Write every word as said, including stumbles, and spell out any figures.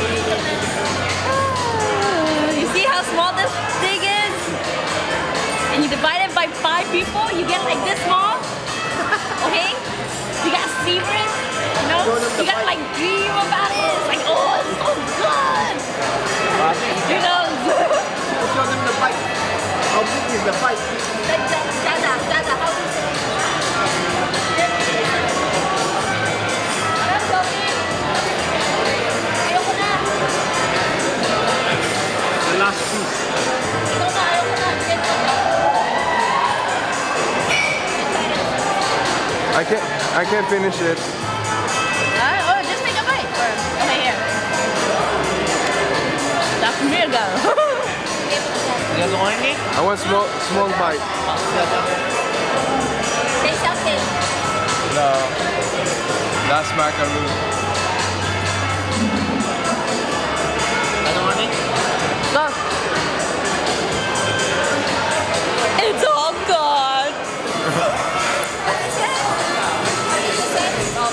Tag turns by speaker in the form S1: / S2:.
S1: You see how small this thing is? And you divide it by five people, you get like this small. Okay? You got savor it, you know? You gotta like dream about it. It's like, oh, it's so good. You know?
S2: Show them the bite. How big is the bite?
S1: Dada, dada, how do you say?
S2: The last piece.
S3: I can't, I can't finish it.
S1: Uh, oh, just take a bite. Or, okay, here. That's real go.
S3: I want small, small bite.
S1: Say something.
S3: No, that's macaroon.